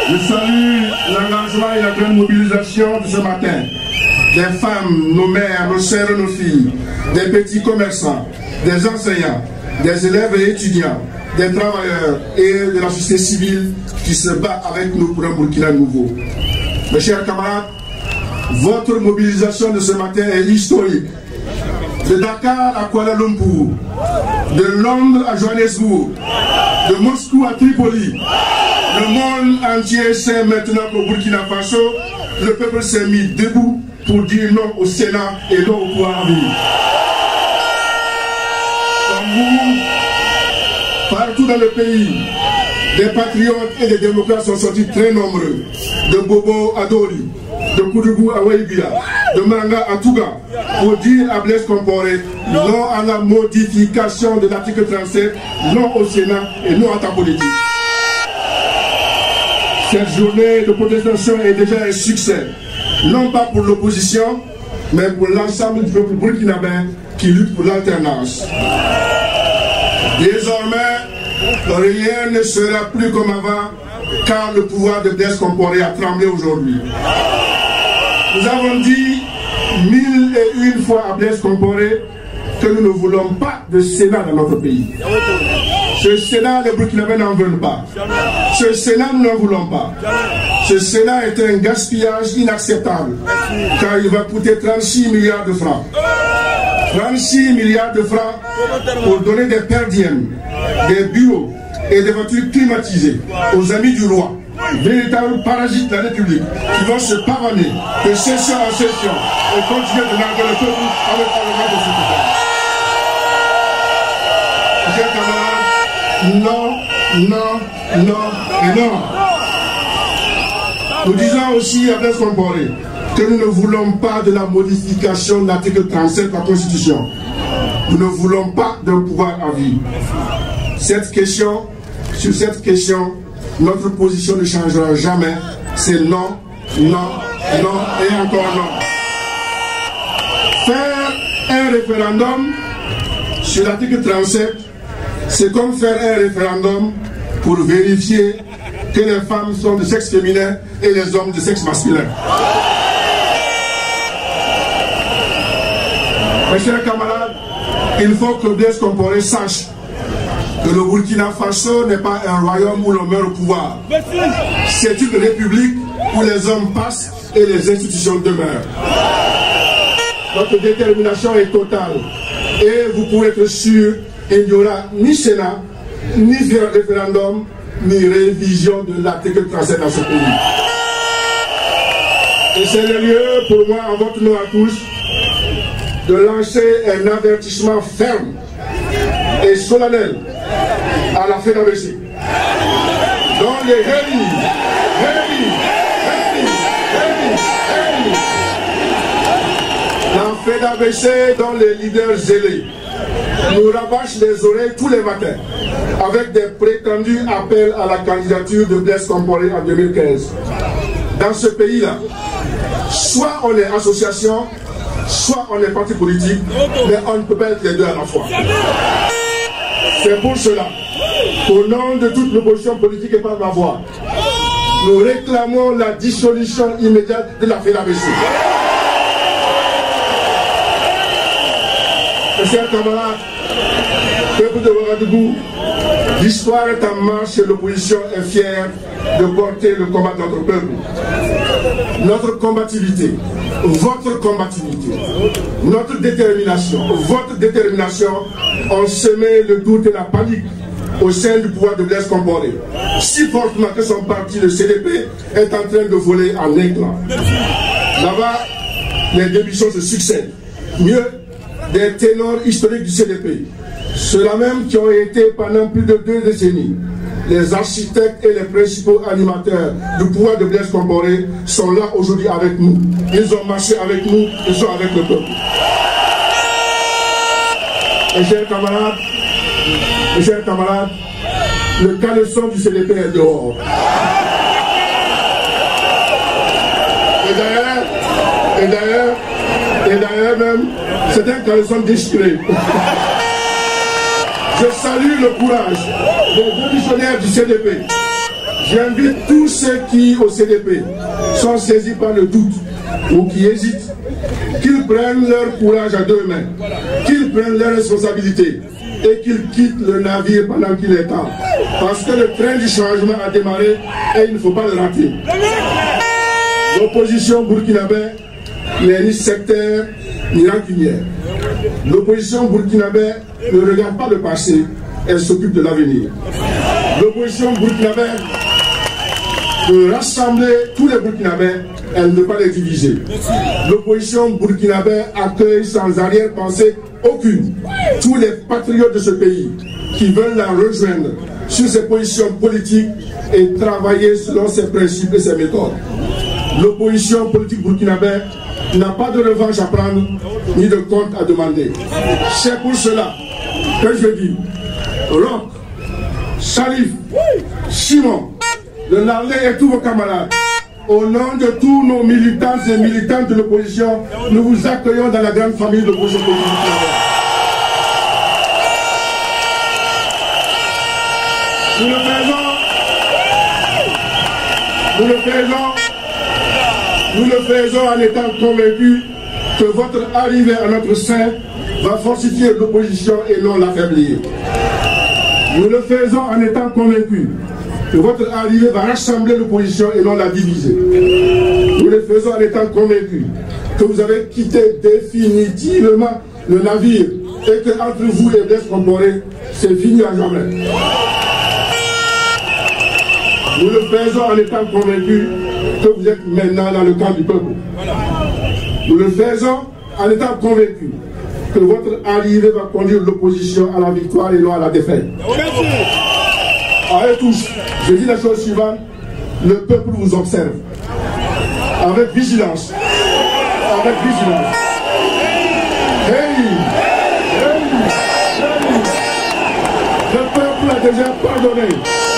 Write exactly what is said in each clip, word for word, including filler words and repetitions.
Je salue l'engagement et la grande mobilisation de ce matin. Des femmes, nos mères, nos sœurs, nos filles, des petits commerçants, des enseignants, des élèves et étudiants, des travailleurs et de la société civile qui se bat avec nous pour un Burkina nouveau. Mes chers camarades, votre mobilisation de ce matin est historique. De Dakar à Kuala Lumpur, de Londres à Johannesburg, de Moscou à Tripoli, le monde entier sait maintenant qu'au Burkina Faso, le peuple s'est mis debout pour dire non au Sénat et non au pouvoir en vie. Comme vous, partout dans le pays, des patriotes et des démocrates sont sortis très nombreux, de Bobo à Dori, de Koudougou à Waïbia, de Manga à Touga, pour dire à Blaise Compaoré non à la modification de l'article trente-sept, non au Sénat et non à ta politique. Cette journée de protestation est déjà un succès, non pas pour l'opposition, mais pour l'ensemble du peuple burkinabé qui lutte pour l'alternance. Désormais, rien ne sera plus comme avant, car le pouvoir de Blaise Compaoré a tremblé aujourd'hui. Nous avons dit mille et une fois à Blaise Compaoré que nous ne voulons pas de Sénat dans notre pays. Ce Sénat, les Burkinabés n'en veulent pas. Ce Sénat, nous n'en voulons pas. Ce Sénat est un gaspillage inacceptable, car il va coûter trente-six milliards de francs. trente-six milliards de francs pour donner des perdièmes, des bureaux et des voitures climatisées aux amis du roi. Véritables parasites de la République qui vont se pavaner de session en session et continuer de narguer le peuple avec l'argent de ce Chers camarades, non, non, non et non. Nous disons aussi à Blaise Compaoré que nous ne voulons pas de la modification de l'article trente-sept de la Constitution. Nous ne voulons pas d'un pouvoir à vie. Cette question, sur cette question, notre position ne changera jamais. C'est non, non, non et encore non. Faire un référendum sur l'article trente-sept, c'est comme faire un référendum pour vérifier que les femmes sont de sexe féminin et les hommes de sexe masculin. Mes chers camarades, il faut que Blaise Compaoré sache que le Burkina Faso n'est pas un royaume où l'on meurt au pouvoir. C'est une république où les hommes passent et les institutions demeurent. Notre détermination est totale. Et vous pouvez être sûr qu'il n'y aura ni Sénat, ni référendum, ni révision de l'article trente-sept dans ce pays. Et c'est le lieu pour moi, en votre nom à tous, de lancer un avertissement ferme et solennel à la F E D A B C. Dans les Rémi, Rémi, Rémi, Rémi, Rémi. La F E D A B C, dont les leaders zélés nous rabâchent les oreilles tous les matins avec des prétendus appels à la candidature de Blaise Compaoré en deux mille quinze. Dans ce pays-là, soit on est association, soit on est parti politique, mais on ne peut pas être les deux à la fois. C'est pour cela qu'au nom de toute l'opposition politique et par ma voix, nous réclamons la dissolution immédiate de la F E D A B C. Mes chers camarades, peuple de Ouagadougou, l'histoire est en marche et l'opposition est fière de porter le combat de notre peuple. Notre combativité, votre combativité, notre détermination, votre détermination ont semé le doute et la panique au sein du pouvoir de Blaise Compaoré, si fortement que son parti, le C D P, est en train de voler en éclats. Là-bas, les démissions se succèdent. Mieux, des ténors historiques du C D P, ceux-là même qui ont été pendant plus de deux décennies les architectes et les principaux animateurs du pouvoir de Blaise Compaoré, sont là aujourd'hui avec nous. Ils ont marché avec nous, ils sont avec le peuple. Mes chers camarades, mes chers camarades, le caleçon du C D P est dehors. Et d'ailleurs, et d'ailleurs, et d'ailleurs même, c'est un caleçon déchiré. Je salue le courage des démissionnaires du C D P. J'invite tous ceux qui, au C D P, sont saisis par le doute ou qui hésitent, qu'ils prennent leur courage à deux mains, qu'ils prennent leurs responsabilités et qu'ils quittent le navire pendant qu'il est temps. Parce que le train du changement a démarré et il ne faut pas le rater. L'opposition burkinabé n'est ni sectaire ni rancunière. L'opposition burkinabé ne regarde pas le passé, elle s'occupe de l'avenir. L'opposition burkinabé veut rassembler tous les Burkinabés, elle ne veut pas les diviser. L'opposition burkinabé accueille sans arrière-pensée aucune tous les patriotes de ce pays qui veulent la rejoindre sur ses positions politiques et travailler selon ses principes et ses méthodes. L'opposition politique burkinabé n'a pas de revanche à prendre ni de compte à demander. C'est pour cela que je dis, Roch, Salif, Simon, le Narlé et tous vos camarades, au nom de tous nos militants et militantes de l'opposition, nous vous accueillons dans la grande famille de l'opposition politique. Nous le faisons, nous le faisons, nous le faisons en étant convaincus que votre arrivée à notre sein va fortifier l'opposition et non l'affaiblir. Nous le faisons en étant convaincus que votre arrivée va rassembler l'opposition et non la diviser. Nous le faisons en étant convaincus que vous avez quitté définitivement le navire et que entre vous et Blaise Compaoré, c'est fini à jamais. Nous le faisons en étant convaincus que vous êtes maintenant dans le camp du peuple. Nous le faisons en étant convaincus que votre arrivée va conduire l'opposition à la victoire et non à la défaite. Allez tous, je dis la chose suivante, le peuple vous observe. Avec vigilance. Avec vigilance. Hey, hey, hey. Le peuple a déjà pardonné.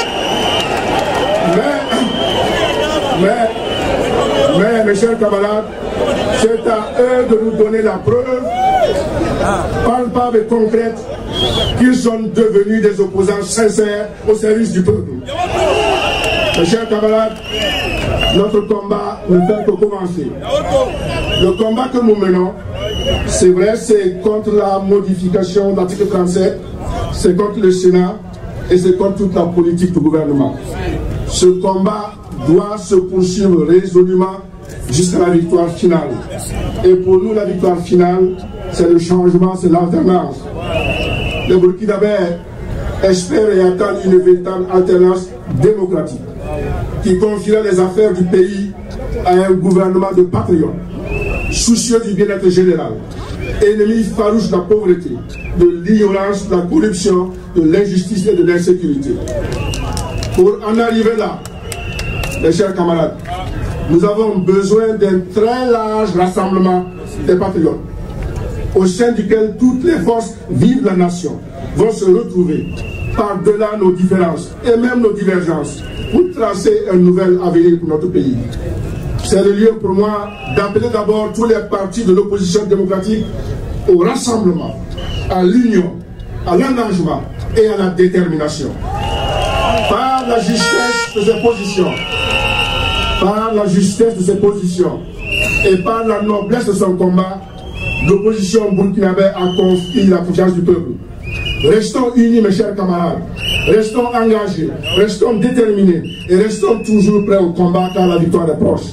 Mais, mais, mais, mes chers camarades, c'est à eux de nous donner la preuve, palpable et concrète, qu'ils sont devenus des opposants sincères au service du peuple. Mes chers camarades, notre combat ne fait que commencer. Le combat que nous menons, c'est vrai, c'est contre la modification de l'article trente-sept, c'est contre le Sénat et c'est contre toute la politique du gouvernement. Ce combat doit se poursuivre résolument jusqu'à la victoire finale. Et pour nous, la victoire finale, c'est le changement, c'est l'alternance. Les Burkinabés espèrent et attendent une véritable alternance démocratique qui confierait les affaires du pays à un gouvernement de patriotes, soucieux du bien-être général, ennemi farouche de la pauvreté, de l'ignorance, de la corruption, de l'injustice et de l'insécurité. Pour en arriver là, mes chers camarades, nous avons besoin d'un très large rassemblement des patriotes, au sein duquel toutes les forces vives de la nation vont se retrouver par-delà nos différences et même nos divergences pour tracer un nouvel avenir pour notre pays. C'est le lieu pour moi d'appeler d'abord tous les partis de l'opposition démocratique au rassemblement, à l'union, à l'engagement et à la détermination. Par la justesse de ses positions, par la justesse de ses positions et par la noblesse de son combat, l'opposition burkinabé a conquis la confiance du peuple. Restons unis, mes chers camarades. Restons engagés, restons déterminés et restons toujours prêts au combat car la victoire est proche.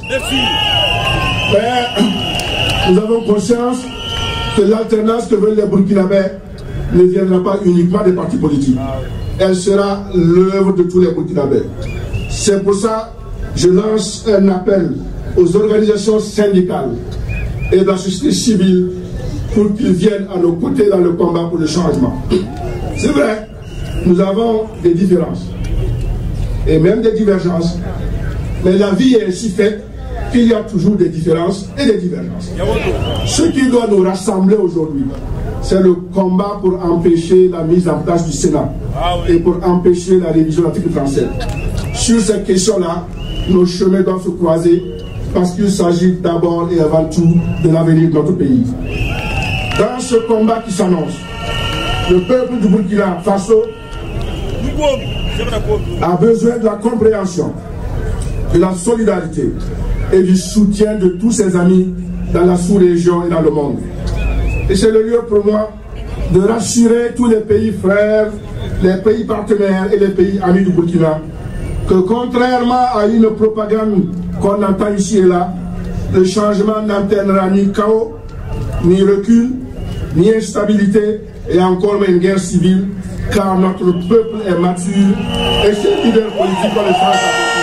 Mais nous avons conscience que l'alternance que veulent les Burkinabés ne viendra pas uniquement des partis politiques. Elle sera l'œuvre de tous les Burkinabés. C'est pour ça que je lance un appel aux organisations syndicales et de la société civile pour qu'ils viennent à nos côtés dans le combat pour le changement. C'est vrai, nous avons des différences et même des divergences, mais la vie est ainsi faite qu'il y a toujours des différences et des divergences. Ce qui doit nous rassembler aujourd'hui, c'est le combat pour empêcher la mise en place du Sénat et pour empêcher la révision de l'article trente-sept. Sur cette question-là, nos chemins doivent se croiser parce qu'il s'agit d'abord et avant tout de l'avenir de notre pays. Dans ce combat qui s'annonce, le peuple du Burkina Faso a besoin de la compréhension, de la solidarité et du soutien de tous ses amis dans la sous-région et dans le monde. Et c'est le lieu pour moi de rassurer tous les pays frères, les pays partenaires et les pays amis du Burkina que contrairement à une propagande qu'on entend ici et là, le changement n'entraînera ni chaos, ni recul, ni instabilité et encore une guerre civile, car notre peuple est mature et ses leaders politiques ont le sens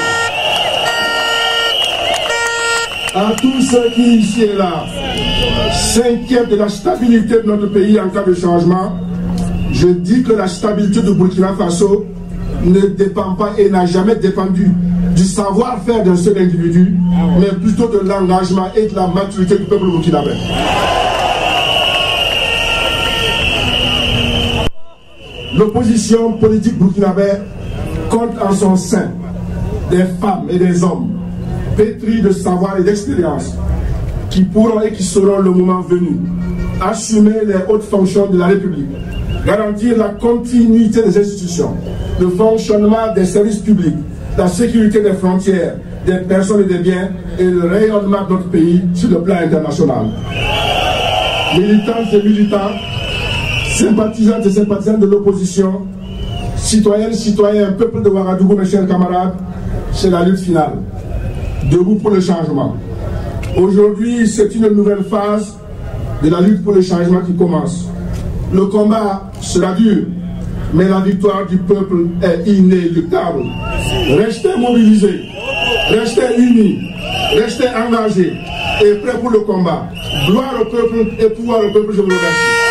à À tous ceux qui ici et là s'inquiètent de la stabilité de notre pays en cas de changement, je dis que la stabilité du Burkina Faso ne dépend pas et n'a jamais dépendu du savoir-faire d'un seul individu, mais plutôt de l'engagement et de la maturité du peuple burkinabé. L'opposition politique burkinabé compte en son sein des femmes et des hommes pétris de savoir et d'expérience qui pourront et qui seront le moment venu assumer les hautes fonctions de la République, garantir la continuité des institutions, le fonctionnement des services publics, la sécurité des frontières, des personnes et des biens et le rayonnement de notre pays sur le plan international. Militantes et militants, sympathisantes et sympathisants de l'opposition, citoyennes, citoyens, peuple de Ouagadougou, mes chers camarades, c'est la lutte finale. Debout pour le changement. Aujourd'hui, c'est une nouvelle phase de la lutte pour le changement qui commence. Le combat sera dur, mais la victoire du peuple est inéluctable. Restez mobilisés, restez unis, restez engagés et prêts pour le combat. Gloire au peuple et pouvoir au peuple, je vous remercie.